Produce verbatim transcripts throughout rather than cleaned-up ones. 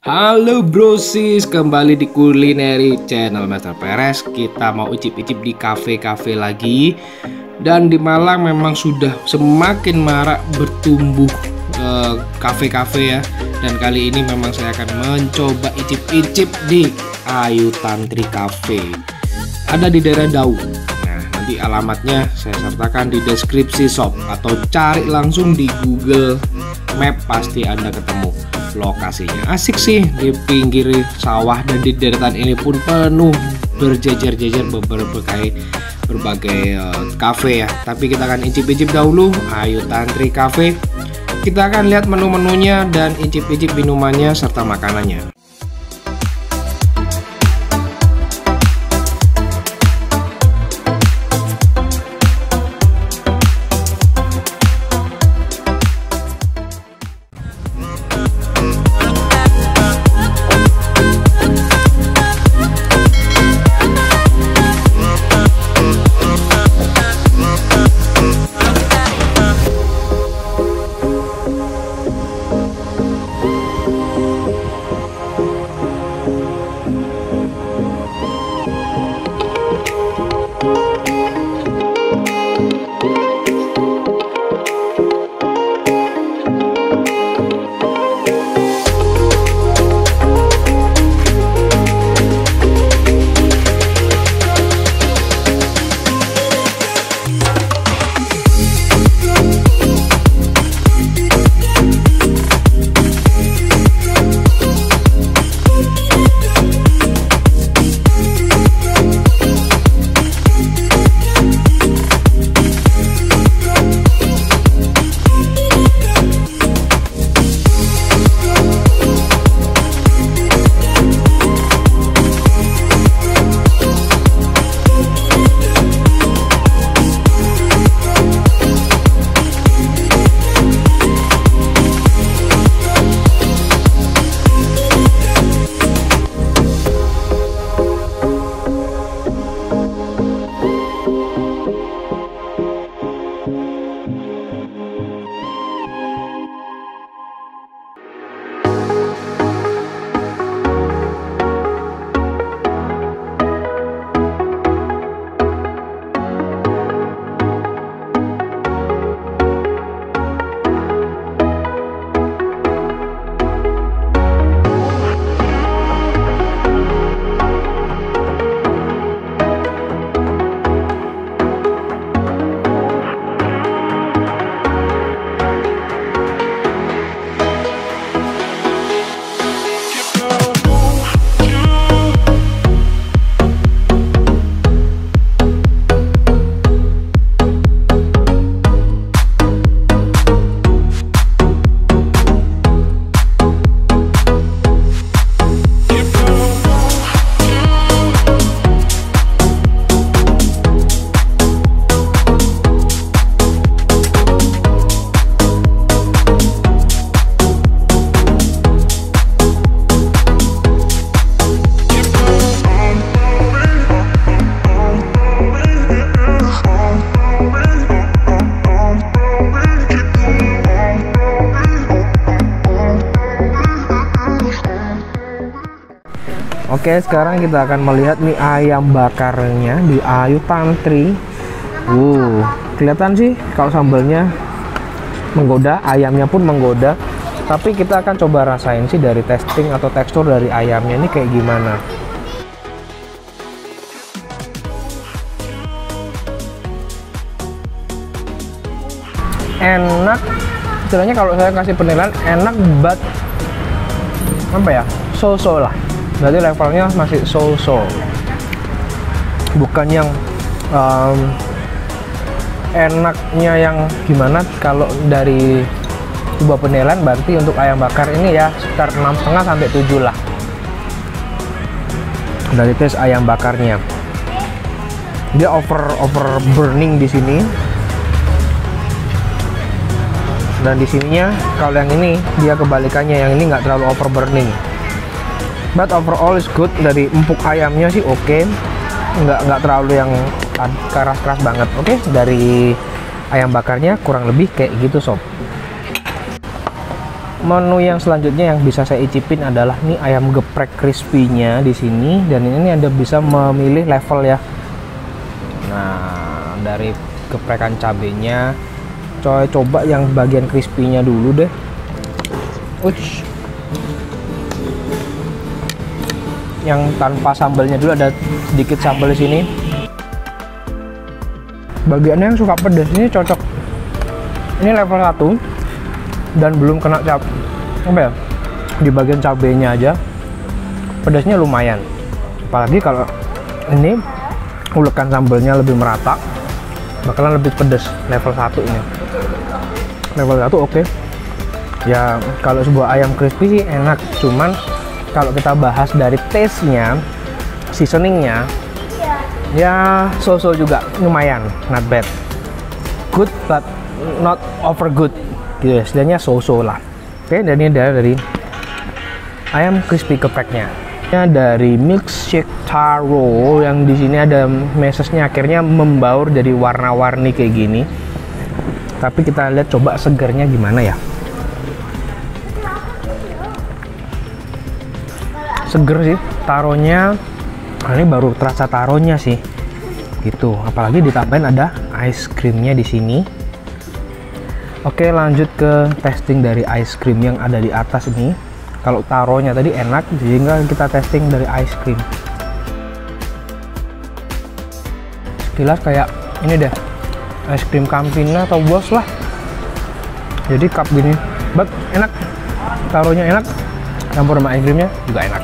Halo brosis, kembali di Kulineri Channel Master Perez. Kita mau icip-icip di kafe-kafe lagi. Dan di Malang memang sudah semakin marak bertumbuh kafe-kafe ya. Dan kali ini memang saya akan mencoba icip-icip di Ayu Tantri Cafe. Ada di daerah Dau. Nah, nanti alamatnya saya sertakan di deskripsi sob, atau cari langsung di Google Map, pasti Anda ketemu. Lokasinya asik sih, di pinggir sawah, dan di deretan ini pun penuh berjejer-jejer berbagai berbagai uh, kafe ya. Tapi kita akan icip-icip dahulu Ayu Tantri Cafe. Kita akan lihat menu-menunya dan icip-icip minumannya serta makanannya. Oke, sekarang kita akan melihat nih ayam bakarnya di Ayu Tantri. Wow, kelihatan sih kalau sambalnya menggoda, ayamnya pun menggoda. Tapi kita akan coba rasain sih dari testing atau tekstur dari ayamnya ini kayak gimana. Enak, istilahnya kalau saya kasih penilaian enak, but apa ya, so-so lah. Berarti levelnya masih so-so, bukan yang um, enaknya yang gimana. Kalau dari sebuah penilaian, berarti untuk ayam bakar ini ya sekitar enam koma lima sampai tujuh lah dari tes ayam bakarnya. Dia over over burning di sini, dan di sininya kalau yang ini dia kebalikannya, yang ini nggak terlalu over burning. But overall is good. Dari empuk ayamnya sih oke, okay. nggak nggak terlalu yang keras-keras banget. Oke, okay. Dari ayam bakarnya kurang lebih kayak gitu sob. Menu yang selanjutnya yang bisa saya icipin adalah nih ayam geprek crispy-nya di sini, dan ini Anda bisa memilih level ya. Nah, dari geprekan cabenya, coy coba yang bagian crispy-nya dulu deh. Ush. Yang tanpa sambalnya dulu, ada sedikit sambal di sini. Bagiannya yang suka pedas ini cocok. Ini level satu. Dan belum kena cap apa ya, di bagian cabenya aja pedasnya lumayan, apalagi kalau ini ulekan sambalnya lebih merata bakalan lebih pedas. Level satu ini, level satu oke okay. Ya kalau sebuah ayam crispy sih enak, cuman kalau kita bahas dari taste nya, seasoningnya ya so-so juga, lumayan, not bad, good but not over good gitu ya, istilahnya so-so lah. Oke, dan ini dari ayam crispy gepreknya. Ini dari milkshake taro yang di sini ada mesesnya, akhirnya membaur jadi warna-warni kayak gini. Tapi kita lihat coba segernya gimana ya. Seger sih taronya. Nah, ini baru terasa taronya sih. Gitu. Apalagi ditambahin ada ice creamnya di sini. Oke, lanjut ke testing dari ice cream yang ada di atas ini. Kalau taronya tadi enak, sehingga kita testing dari ice cream. Sekilas kayak ini deh, ice cream Campina atau Boss lah. Jadi cup gini, but enak. Taronya enak, campur sama ice creamnya juga enak.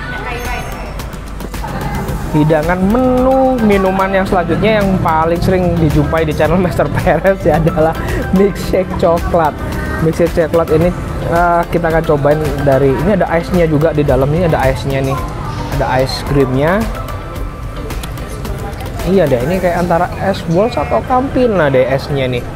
Hidangan menu minuman yang selanjutnya yang paling sering dijumpai di channel Master Perez ya adalah milkshake coklat. Milkshake coklat ini uh, kita akan cobain dari ini, ada ice-nya juga di dalam. Ini ada ice-nya nih, ada ice creamnya. Iya deh, ini kayak antara es Walls atau Campina deh esnya nih.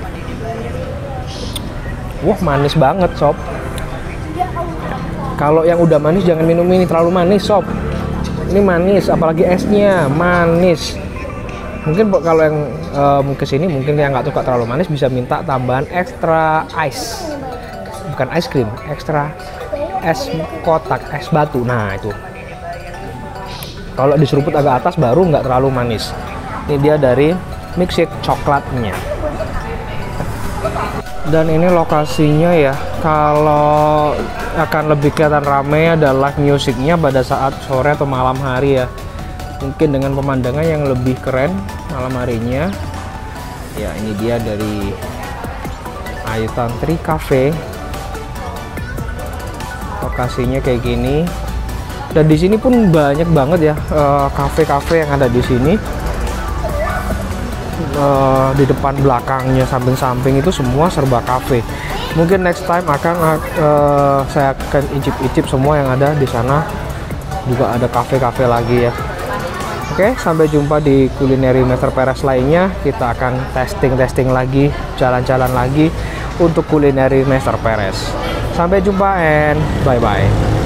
Wah, manis banget sob. Kalau yang udah manis jangan minum ini, terlalu manis sob. Ini manis, apalagi esnya manis. Mungkin kalau yang um, kesini mungkin yang nggak suka terlalu manis bisa minta tambahan extra ice, bukan ice cream, extra es kotak, es batu. Nah itu, kalau diseruput agak atas baru nggak terlalu manis. Ini dia dari milkshake coklatnya. Dan ini lokasinya ya, kalau akan lebih kelihatan ramai ada live musiknya pada saat sore atau malam hari ya, mungkin dengan pemandangan yang lebih keren malam harinya ya. Ini dia dari Ayu Tantri Cafe, lokasinya kayak gini. Dan di sini pun banyak banget ya kafe-kafe yang ada di sini. Uh, di depan belakangnya, samping-samping itu semua serba kafe. Mungkin next time akan uh, saya akan icip-icip semua yang ada di sana. Juga ada kafe-kafe lagi ya. Oke, sampai jumpa di Culinary Master Perez lainnya. Kita akan testing-testing lagi, jalan-jalan lagi untuk Culinary Master Perez. Sampai jumpa and bye-bye.